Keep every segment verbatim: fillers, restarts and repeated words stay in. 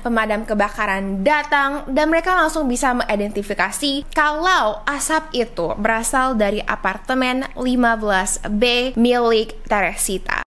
pemadam kebakaran datang dan mereka langsung bisa mengidentifikasi kalau asap itu berasal dari apartemen lima belas B milik Teresita.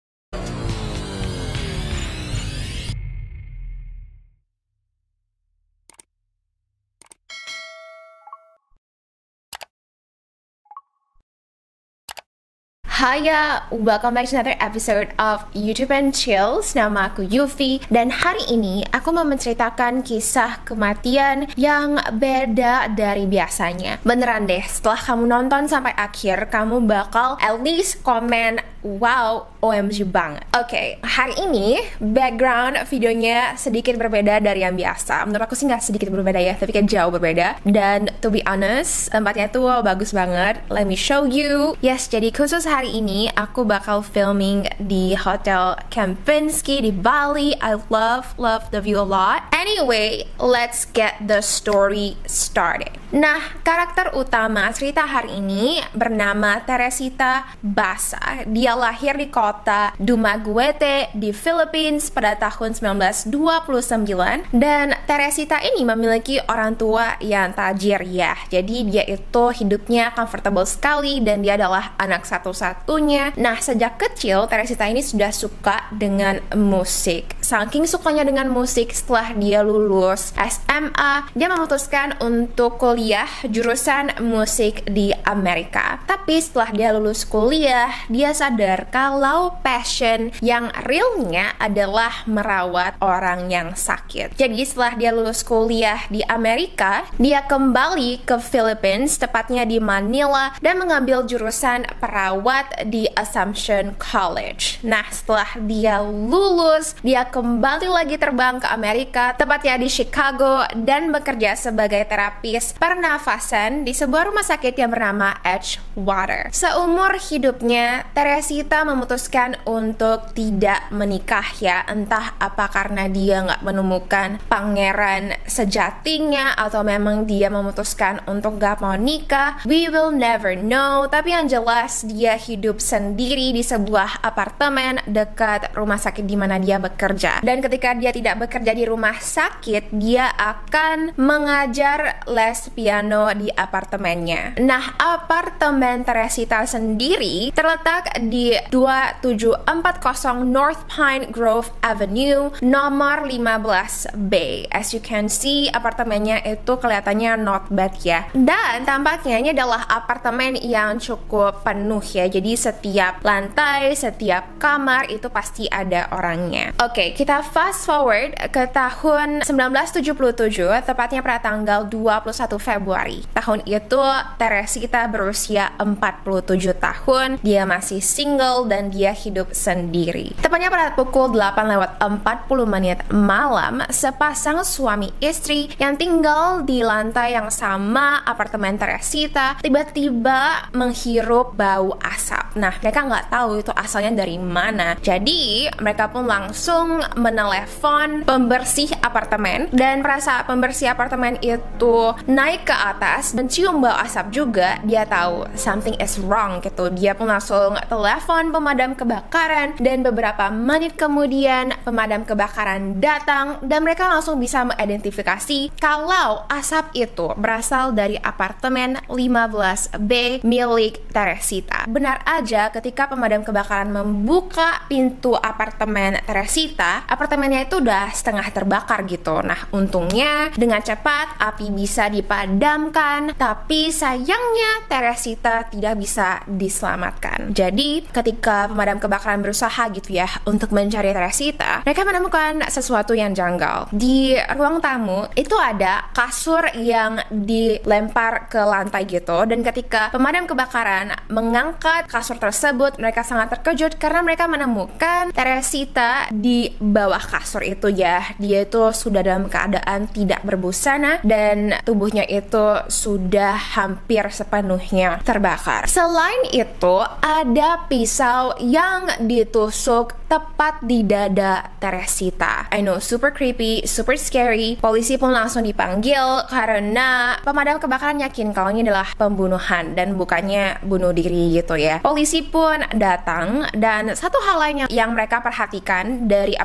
Hiya, welcome back to another episode of YouTube and Chills. Nama aku Yufi dan hari ini aku mau menceritakan kisah kematian yang beda dari biasanya. Beneran deh, setelah kamu nonton sampai akhir, kamu bakal at least komen, wow, O M G banget. Oke, okay, hari ini background videonya sedikit berbeda dari yang biasa. Menurut aku sih nggak sedikit berbeda ya, tapi kayak jauh berbeda. Dan to be honest, tempatnya tuh bagus banget. Let me show you. Yes, jadi khusus hari ini aku bakal filming di Hotel Kempinski di Bali. I love, love the view a lot. Anyway, let's get the story started. Nah, karakter utama cerita hari ini bernama Teresita Basa. Dia lahir di kota Dumaguete di Philippines pada tahun sembilan belas dua puluh sembilan. Dan Teresita ini memiliki orang tua yang tajir ya. Jadi dia itu hidupnya comfortable sekali dan dia adalah anak satu-satunya. Nah, sejak kecil Teresita ini sudah suka dengan musik. Saking sukanya dengan musik, setelah dia lulus S M A, dia memutuskan untuk kuliah jurusan musik di Amerika. Tapi setelah dia lulus kuliah, dia sadar kalau passion yang realnya adalah merawat orang yang sakit. Jadi setelah dia lulus kuliah di Amerika, dia kembali ke Philippines, tepatnya di Manila, dan mengambil jurusan perawat di Assumption College. Nah, setelah dia lulus, dia kembali lagi terbang ke Amerika, tepatnya di Chicago, dan bekerja sebagai terapis pernafasan di sebuah rumah sakit yang bernama Edgewater. Seumur hidupnya, Teresita memutuskan untuk tidak menikah ya. Entah apa karena dia nggak menemukan pangeran sejatinya atau memang dia memutuskan untuk nggak mau nikah. We will never know. Tapi yang jelas dia hidup sendiri di sebuah apartemen dekat rumah sakit di mana dia bekerja. Dan ketika dia tidak bekerja di rumah sakit, dia akan mengajar les piano di apartemennya. Nah, apartemen Teresita sendiri terletak di dua tujuh empat nol North Pine Grove Avenue, nomor lima belas B. As you can see, apartemennya itu kelihatannya not bad ya. Dan tampaknya ini adalah apartemen yang cukup penuh ya. Jadi setiap lantai, setiap kamar itu pasti ada orangnya. Oke, okay, kita fast forward ke tahun sembilan belas tujuh puluh tujuh, tepatnya pada tanggal dua puluh satu Februari. Tahun itu Teresita berusia empat puluh tujuh tahun. Dia masih single dan dia hidup sendiri. Tepatnya pada pukul delapan lewat empat puluh menit malam, sepasang suami istri yang tinggal di lantai yang sama apartemen Teresita tiba-tiba menghirup bau asap. Nah, mereka nggak tahu itu asalnya dari mana. Jadi, mereka pun langsung menelepon pembersih apartemen dan merasa pembersih apartemen itu naik ke atas mencium bau asap juga. Dia tahu something is wrong gitu. Dia pun langsung telepon pemadam kebakaran dan beberapa menit kemudian pemadam kebakaran datang dan mereka langsung bisa mengidentifikasi kalau asap itu berasal dari apartemen lima belas B milik Teresita. Benar aja ketika pemadam kebakaran membuka pintu apartemen Teresita, apartemennya itu udah setengah terbakar gitu. Nah, untungnya dengan cepat api bisa dipadamkan, tapi sayangnya Teresita tidak bisa diselamatkan. Jadi ketika pemadam kebakaran berusaha gitu ya untuk mencari Teresita, mereka menemukan sesuatu yang janggal. Di ruang tamu itu ada kasur yang dilempar ke lantai gitu, dan ketika pemadam kebakaran mengangkat kasur tersebut, mereka sangat terkejut karena mereka menemukan Teresita di bawah kasur itu ya. Dia itu sudah dalam keadaan tidak berbusana dan tubuhnya itu sudah hampir sepenuhnya terbakar. Selain itu, ada pisau yang ditusuk tepat di dada Teresita. I know, super creepy, super scary. Polisi pun langsung dipanggil karena pemadam kebakaran yakin kalau ini adalah pembunuhan dan bukannya bunuh diri gitu ya. Polisi pun datang dan satu hal lain yang, yang mereka perhatikan dari apartemen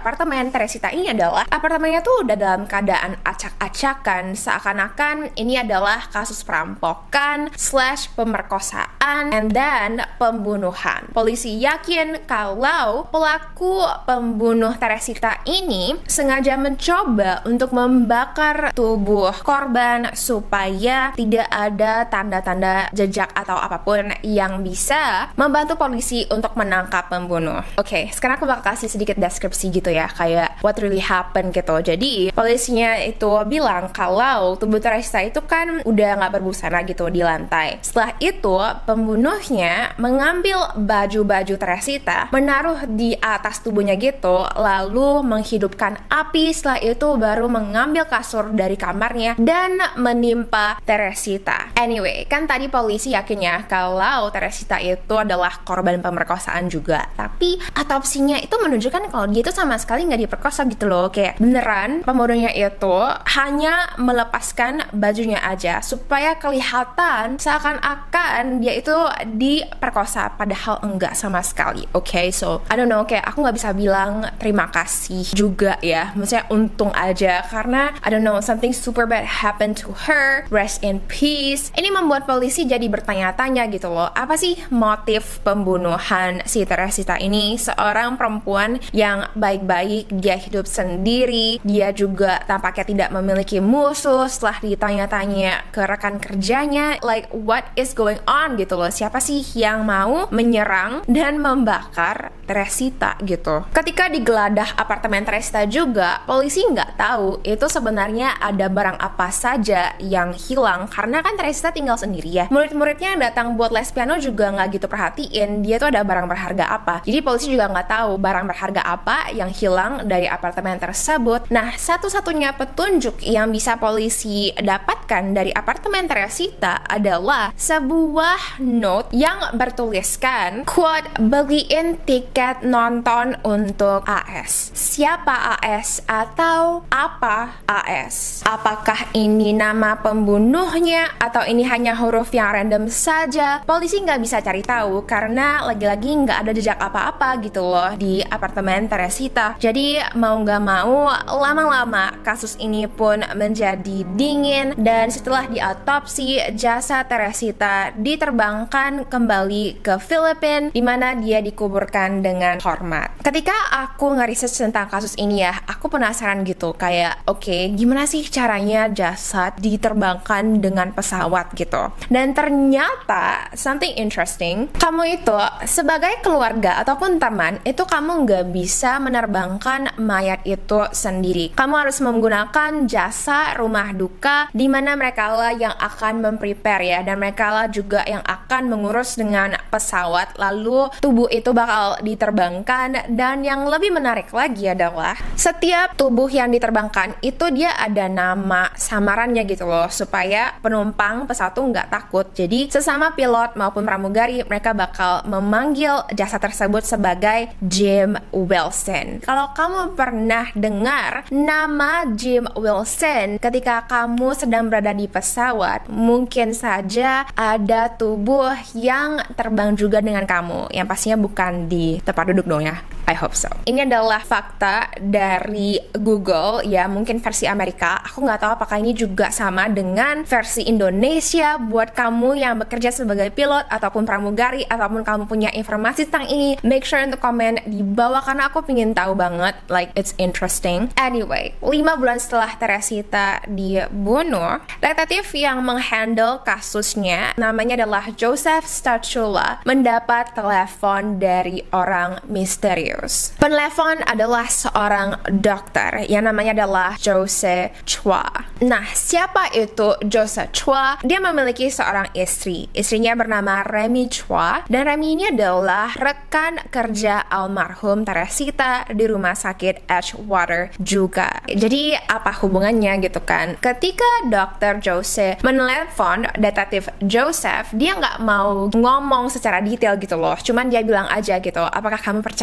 apartemen Teresita ini adalah apartemennya tuh udah dalam keadaan acak-acakan, seakan-akan ini adalah kasus perampokan slash pemerkosaan and then pembunuhan. Polisi yakin kalau pelaku pembunuh Teresita ini sengaja mencoba untuk membakar tubuh korban supaya tidak ada tanda-tanda jejak atau apapun yang bisa membantu polisi untuk menangkap pembunuh. Oke, okay, sekarang aku bakal kasih sedikit deskripsi gitu ya, kayak what really happened gitu. Jadi polisinya itu bilang kalau tubuh Teresita itu kan udah nggak berbusana gitu di lantai. Setelah itu pembunuhnya mengambil baju-baju Teresita, menaruh di atas tubuhnya gitu, lalu menghidupkan api. Setelah itu baru mengambil kasur dari kamarnya dan menimpa Teresita. Anyway, kan tadi polisi yakinnya kalau Teresita itu adalah korban pemerkosaan juga, tapi autopsinya itu menunjukkan kalau dia itu sama sekali nggak diperkosa gitu loh. Kayak beneran pembunuhnya itu hanya melepaskan bajunya aja supaya kelihatan seakan-akan dia itu diperkosa, padahal enggak sama sekali. Oke, okay, so I don't know, kayak aku nggak bisa bilang terima kasih juga ya, maksudnya untung aja, karena I don't know, something super bad happened to her, rest in peace. Ini membuat polisi jadi bertanya-tanya gitu loh, apa sih motif pembunuhan si Teresita ini? Seorang perempuan yang baik-baik, dia hidup sendiri, dia juga tampaknya tidak memiliki musuh. Setelah ditanya-tanya ke rekan kerjanya, like what is going on gitu loh, siapa sih yang mau menyerang dan membakar Teresita gitu. Ketika digeledah apartemen Teresita juga, polisi nggak tahu itu sebenarnya ada barang apa saja yang hilang, karena kan Teresita tinggal sendiri ya. Murid-muridnya yang datang buat les piano juga nggak gitu perhatiin dia tuh ada barang berharga apa. Jadi polisi juga nggak tahu barang berharga apa yang hilang dari apartemen tersebut. Nah, satu-satunya petunjuk yang bisa polisi dapatkan dari apartemen Teresita adalah sebuah note yang bertuliskan, quote, beliin tiket nonton untuk A S. Siapa A S atau apa A S? Apakah ini nama pembunuhnya atau ini hanya huruf yang random saja? Polisi nggak bisa cari tahu karena lagi-lagi nggak ada jejak apa-apa gitu loh di apartemen Teresita. Jadi mau nggak mau lama-lama kasus ini pun menjadi dingin, dan setelah diautopsi jasad Teresita diterbangkan kembali ke Filipina di mana dia dikuburkan dengan hormat. Ketika aku nge-research tentang kasus ini ya, aku penasaran gitu, kayak oke, okay, gimana sih caranya jasad diterbangkan dengan pesawat gitu. Dan ternyata something interesting, kamu itu sebagai keluarga ataupun teman itu kamu nggak bisa menerbangkan mayat itu sendiri. Kamu harus menggunakan jasa rumah duka di mana mereka lah yang akan memprepare ya, dan mereka lah juga yang akan mengurus dengan pesawat, lalu tubuh itu bakal diterbangkan. Dan yang lebih menarik lagi adalah setiap tubuh yang diterbangkan itu dia ada nama samarannya gitu loh, supaya penumpang pesawat tuh nggak takut. Jadi sesama pilot maupun pramugari mereka bakal memanggil jasa tersebut sebagai Jim Wilson. Kalau kamu pernah dengar nama Jim Wilson ketika kamu sedang berada di pesawat, mungkin saja ada tubuh yang terbang juga dengan kamu, yang pastinya bukan di tempat duduk dong ya. I hope so. Ini adalah fakta dari Google ya, mungkin versi Amerika. Aku nggak tahu apakah ini juga sama dengan versi Indonesia. Buat kamu yang bekerja sebagai pilot ataupun pramugari, ataupun kamu punya informasi tentang ini, make sure untuk komen di bawah karena aku pengen tahu banget. Like it's interesting. Anyway, lima bulan setelah Teresita dibunuh, detektif yang menghandle kasusnya namanya adalah Joseph Stachula mendapat telepon dari orang misterius. Penelepon adalah seorang dokter yang namanya adalah Jose Chua. Nah, siapa itu Jose Chua? Dia memiliki seorang istri. Istrinya bernama Remy Chua, dan Remy ini adalah rekan kerja almarhum Teresita di rumah sakit Edgewater juga. Jadi apa hubungannya gitu kan? Ketika dokter Jose menelepon detektif Joseph, dia nggak mau ngomong secara detail gitu loh. Cuman dia bilang aja gitu, apakah kamu percaya dengan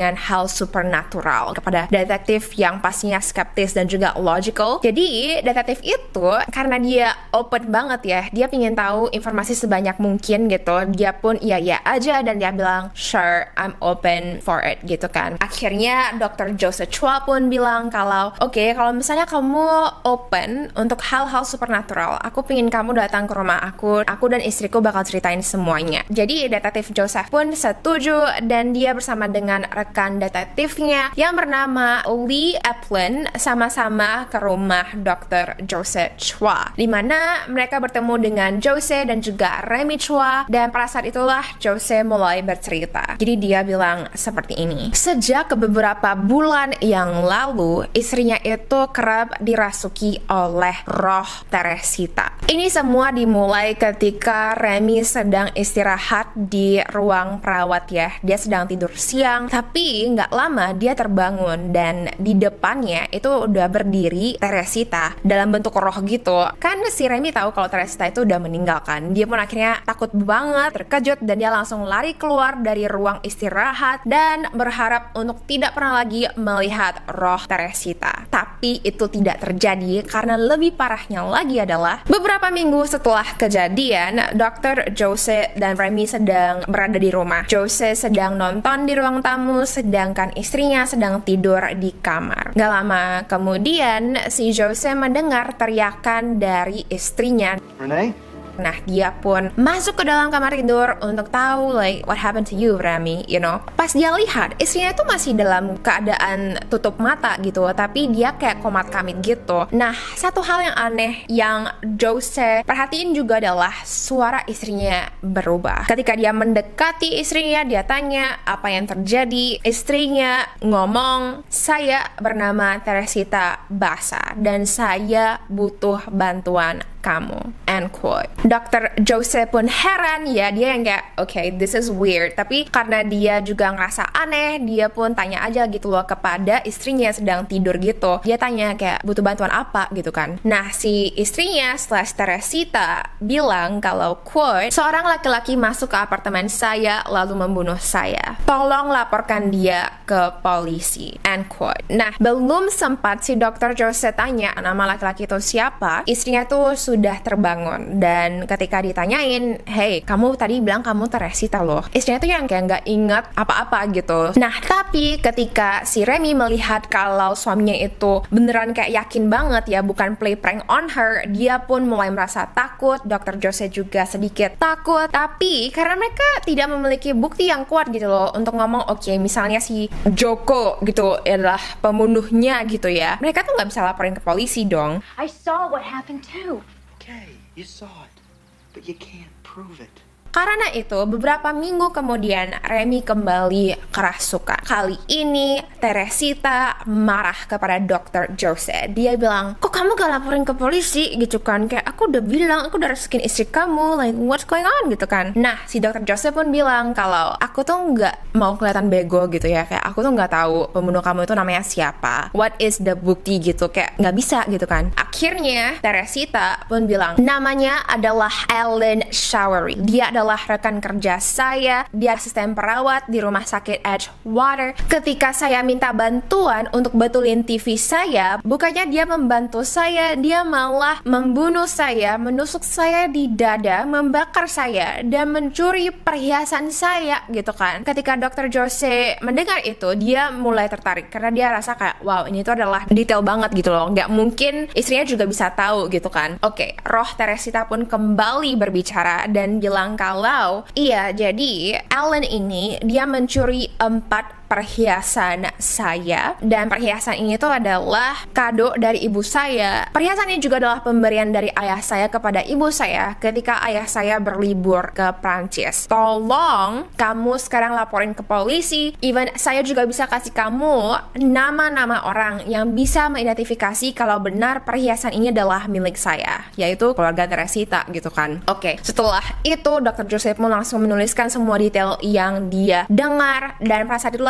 dengan hal supernatural kepada detektif yang pastinya skeptis dan juga logical. Jadi detektif itu karena dia open banget ya, dia pengen tahu informasi sebanyak mungkin gitu. Dia pun iya-iya aja dan dia bilang sure, I'm open for it gitu kan. Akhirnya dokter Joseph Chua pun bilang kalau oke, okay, kalau misalnya kamu open untuk hal-hal supernatural, aku pengen kamu datang ke rumah aku, aku dan istriku bakal ceritain semuanya. Jadi detektif Joseph pun setuju dan dia bersama dengan rekan detektifnya yang bernama Lee Eplin sama-sama ke rumah dokter Joseph Chua, dimana mereka bertemu dengan Jose dan juga Remy Chua, dan pada saat itulah Jose mulai bercerita. Jadi dia bilang seperti ini, sejak beberapa bulan yang lalu istrinya itu kerap dirasuki oleh roh Teresita. Ini semua dimulai ketika Remy sedang istirahat di ruang perawat ya. Dia sedang tidur siang, tapi nggak lama dia terbangun dan di depannya itu udah berdiri Teresita dalam bentuk roh gitu. Kan si Remy tahu kalau Teresita itu udah meninggalkan. Dia pun akhirnya takut banget, terkejut, dan dia langsung lari keluar dari ruang istirahat dan berharap untuk tidak pernah lagi melihat roh Teresita. Tapi itu tidak terjadi karena lebih parahnya lagi adalah beberapa minggu setelah kejadian, dokter Jose dan Remy sedang berada di rumah. Jose sedang nonton di ruang tamu, sedangkan istrinya sedang tidur di kamar. Gak lama kemudian, si Jose mendengar teriakan dari istrinya. Renee? Nah, dia pun masuk ke dalam kamar tidur untuk tahu like what happened to you, Remy, you know. Pas dia lihat, istrinya itu masih dalam keadaan tutup mata gitu, tapi dia kayak komat kamit gitu. Nah, satu hal yang aneh yang Jose perhatiin juga adalah suara istrinya berubah. Ketika dia mendekati istrinya, dia tanya apa yang terjadi. Istrinya ngomong, saya bernama Teresita Basa dan saya butuh bantuan kamu, end quote. Dokter Jose pun heran ya, dia yang kayak okay, this is weird, tapi karena dia juga ngerasa aneh, dia pun tanya aja gitu loh kepada istrinya yang sedang tidur gitu. Dia tanya kayak butuh bantuan apa gitu kan. Nah, si istrinya slash Teresita bilang kalau quote, seorang laki-laki masuk ke apartemen saya lalu membunuh saya, tolong laporkan dia ke polisi, end quote. Nah, belum sempat si dokter Jose tanya nama laki-laki itu siapa, istrinya tuh sudah terbangun. Dan ketika ditanyain, hey, kamu tadi bilang kamu Teresita loh, istrinya tuh yang kayak nggak ingat apa-apa gitu. Nah, tapi ketika si Remy melihat kalau suaminya itu beneran kayak yakin banget ya, bukan play prank on her, dia pun mulai merasa takut. dokter Jose juga sedikit takut, tapi karena mereka tidak memiliki bukti yang kuat gitu loh untuk ngomong oke, okay, misalnya si Joko gitu adalah pembunuhnya gitu ya, mereka tuh nggak bisa laporin ke polisi dong. I saw what happened too. Okay, you saw it, but you can't prove it. Karena itu, beberapa minggu kemudian Remy kembali kerasukan. Kali ini Teresita marah kepada dokter Jose. Dia bilang, kok kamu gak laporin ke polisi gitu kan? Kayak aku udah bilang, aku udah rasukin istri kamu, like what's going on gitu kan? Nah, si dokter Jose pun bilang kalau aku tuh gak mau kelihatan bego gitu ya. Kayak aku tuh gak tahu pembunuh kamu itu namanya siapa, what is the bukti gitu. Kayak gak bisa gitu kan. Akhirnya Teresita pun bilang, namanya adalah Ellen Showery. Dia adalah rekan kerja saya, dia asisten perawat di rumah sakit Edgewater. Ketika saya minta bantuan untuk betulin T V saya, bukannya dia membantu saya, dia malah membunuh saya, menusuk saya di dada, membakar saya, dan mencuri perhiasan saya gitu kan. Ketika dokter Jose mendengar itu, dia mulai tertarik karena dia rasa kayak wow, ini tuh adalah detail banget gitu loh, nggak mungkin istrinya juga bisa tahu gitu kan. Oke, roh Teresita pun kembali berbicara dan bilang kalau iya, jadi Ellen ini dia mencuri empat perhiasan saya, dan perhiasan ini tuh adalah kado dari ibu saya. Perhiasan ini juga adalah pemberian dari ayah saya kepada ibu saya ketika ayah saya berlibur ke Prancis. Tolong kamu sekarang laporin ke polisi. Even saya juga bisa kasih kamu nama-nama orang yang bisa mengidentifikasi kalau benar perhiasan ini adalah milik saya, yaitu keluarga Teresita gitu kan. Oke, setelah itu dokter Joseph pun langsung menuliskan semua detail yang dia dengar, dan pada saat itulah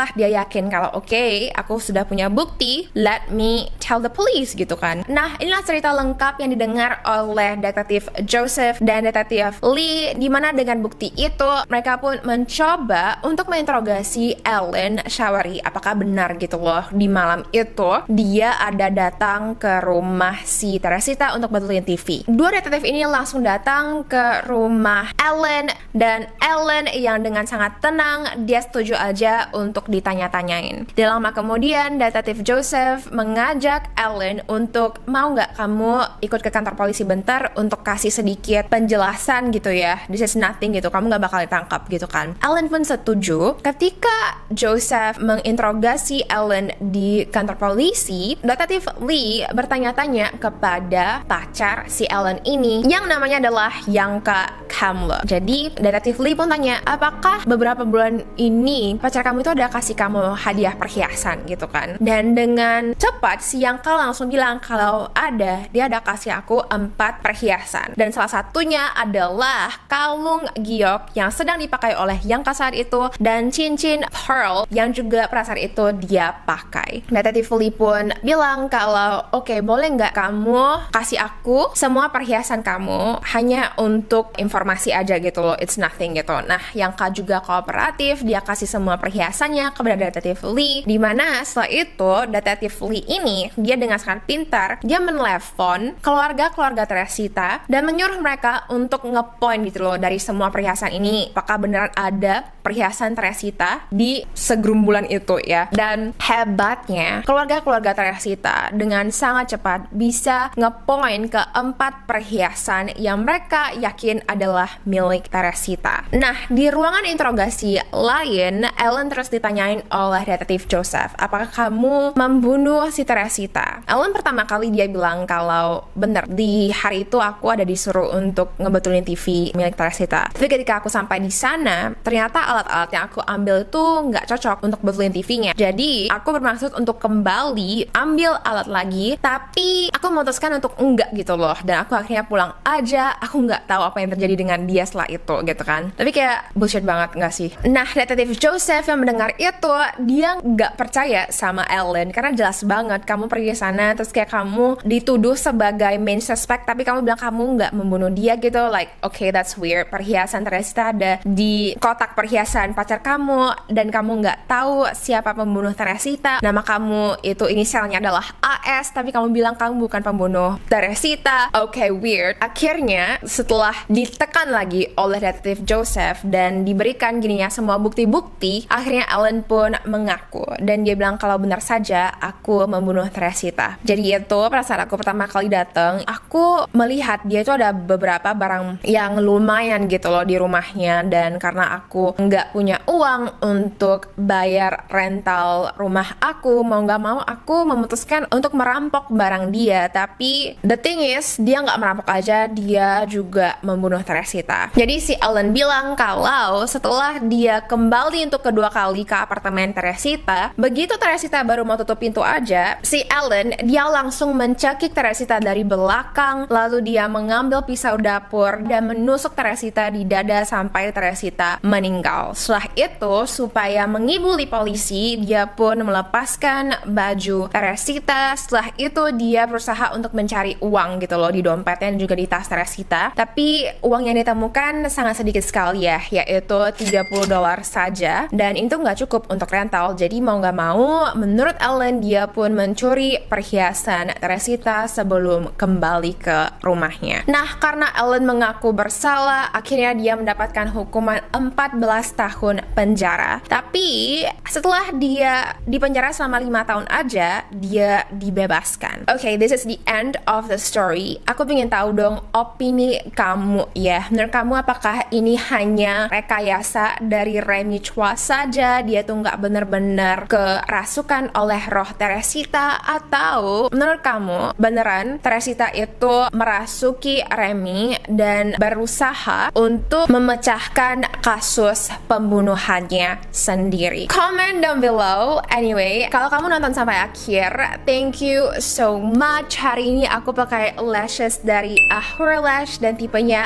setelah dia yakin kalau oke, okay, aku sudah punya bukti, let me tell the police gitu kan. Nah, inilah cerita lengkap yang didengar oleh detektif Joseph dan detektif Lee, dimana dengan bukti itu mereka pun mencoba untuk menginterogasi Ellen Showery. Apakah benar gitu loh di malam itu dia ada datang ke rumah si Teresita untuk betulin T V. Dua detektif ini langsung datang ke rumah Ellen, dan Ellen yang dengan sangat tenang dia setuju aja untuk ditanya-tanyain. Tidak lama kemudian detektif Joseph mengajak Ellen untuk mau nggak kamu ikut ke kantor polisi bentar untuk kasih sedikit penjelasan gitu ya, this is nothing gitu, kamu nggak bakal ditangkap gitu kan. Ellen pun setuju. Ketika Joseph menginterogasi Ellen di kantor polisi, detektif Lee bertanya-tanya kepada pacar si Ellen ini yang namanya adalah Yanka Kamler. Jadi detektif Lee pun tanya, apakah beberapa bulan ini pacar kamu itu ada kasih kamu hadiah perhiasan gitu kan. Dan dengan cepat si Yanka langsung bilang kalau ada, dia ada kasih aku empat perhiasan, dan salah satunya adalah kalung giok yang sedang dipakai oleh Yanka saat itu, dan cincin pearl yang juga pada saat itu dia pakai. Detektif Lee pun bilang kalau oke, okay, boleh nggak kamu kasih aku semua perhiasan kamu hanya untuk informasi aja gitu loh, it's nothing gitu. Nah, Yanka juga kooperatif, dia kasih semua perhiasannya kepada detektif Lee, dimana setelah itu detektif Lee ini dia dengan sangat pintar, dia menelepon keluarga-keluarga Teresita dan menyuruh mereka untuk ngepoint gitu loh dari semua perhiasan ini, apakah beneran ada perhiasan Teresita di segerumbulan itu ya. Dan hebatnya keluarga-keluarga Teresita dengan sangat cepat bisa ngepoint ke empat perhiasan yang mereka yakin adalah milik Teresita. Nah, di ruangan interogasi lain, Ellen terus ditanyain oleh detektif Joseph, apakah kamu membunuh si Teresita? Ellen pertama kali dia bilang kalau bener, di hari itu aku ada disuruh untuk ngebetulin T V milik Teresita. Tapi ketika aku sampai di sana, ternyata alat-alat yang aku ambil itu nggak cocok untuk betulin T V-nya. Jadi aku bermaksud untuk kembali ambil alat lagi, tapi aku memutuskan untuk enggak gitu loh. Dan aku akhirnya pulang aja. Aku nggak tahu apa yang terjadi dengan dia setelah itu gitu kan. Tapi kayak bullshit banget nggak sih? Nah, detektif Joseph yang mendengar itu, dia nggak percaya sama Ellen karena jelas banget kamu pergi ke sana terus kayak kamu dituduh sebagai main suspect, tapi kamu bilang kamu nggak membunuh dia gitu. Like, okay, that's weird. Perhiasan Teresita ada di kotak perhiasan pacar kamu dan kamu nggak tahu siapa pembunuh Teresita. Nama kamu itu inisialnya adalah A S, tapi kamu bilang kamu bukan pembunuh Teresita. Okay, weird. Akhirnya setelah ditekan lagi oleh detektif Joseph dan diberikan gini ya semua bukti-bukti, akhirnya Ellen pun mengaku dan dia bilang kalau benar saja aku membunuh Teresita. Jadi itu pada saat aku pertama kali datang, aku melihat dia itu ada beberapa barang yang lumayan gitu loh di rumahnya, dan karena aku nggak punya uang untuk bayar rental rumah aku, mau nggak mau aku memutuskan untuk merampok barang dia. Tapi the thing is, dia nggak merampok aja, dia juga membunuh Teresita. Jadi si Ellen bilang kalau setelah dia kembali untuk kedua kali ke apartemen Teresita, begitu Teresita baru mau tutup pintu aja, si Ellen dia langsung mencekik Teresita dari belakang, lalu dia mengambil pisau dapur dan menusuk Teresita di dada sampai Teresita meninggal. Setelah itu, supaya mengibuli polisi, dia pun melepaskan baju Teresita. Setelah itu dia berusaha untuk mencari uang gitu loh di dompetnya dan juga di tas Teresita. Tapi uang yang ditemukan sangat sedikit sekali ya, yaitu tiga puluh dolar saja, dan itu nggak cukup untuk rental. Jadi mau nggak mau, menurut Ellen dia pun mencuri perhiasan Teresita sebelum kembali ke rumahnya. Nah, karena Ellen mengaku bersalah, akhirnya dia mendapatkan hukuman empat belas tahun penjara. Tapi setelah dia di penjara selama lima tahun aja, dia dibebaskan. Okay, this is the end of the story. Aku pengen tahu dong opini kamu ya. Menurut kamu apakah ini hanya rekayasa dari Remy Chua saja, dia tuh nggak bener-bener kerasukan oleh roh Teresita, atau menurut kamu beneran Teresita itu merasuki Remy dan berusaha untuk memecahkan kasus pembunuhannya sendiri? Comment down below. Anyway, kalau kamu nonton sampai akhir, thank you so much. Hari ini aku pakai lashes dari Ahura Lash dan tipenya adalah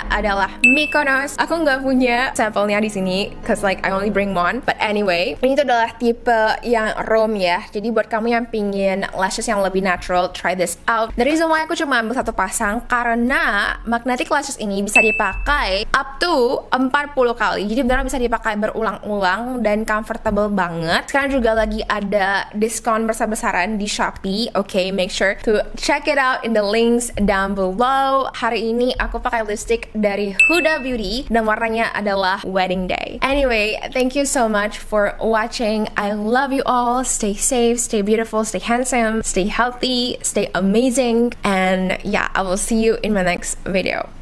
adalah Mykonos. Aku nggak punya sampelnya di sini, cause like I only bring one. But anyway, ini tuh adalah tipe yang Rome ya. Jadi buat kamu yang pingin lashes yang lebih natural, try this out. The reason why aku cuma ambil satu pasang karena magnetic lashes ini bisa dipakai up to empat puluh kali. Jadi beneran bisa dipakai berulang-ulang dan comfortable banget. Sekarang juga lagi ada diskon besar-besaran di Shopee. Okay, make sure to check it out in the links down below. Hari ini aku pakai lipstick dari Huda Beauty dan warnanya adalah Wedding Day. Anyway, thank you so much for watching. I love you all. Stay safe, stay beautiful, stay handsome, stay healthy, stay amazing, and yeah, I will see you in my next video.